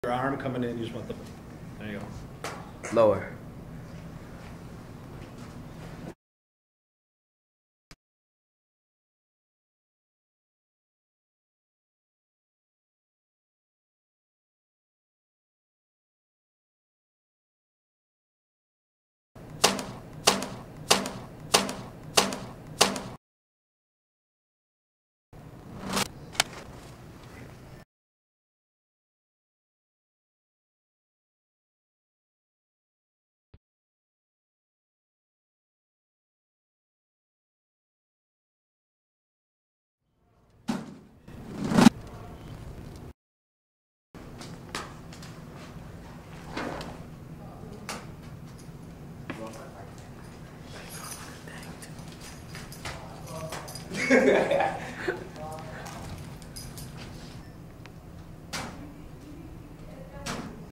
your arm coming in. You just want the, there you go. Lower.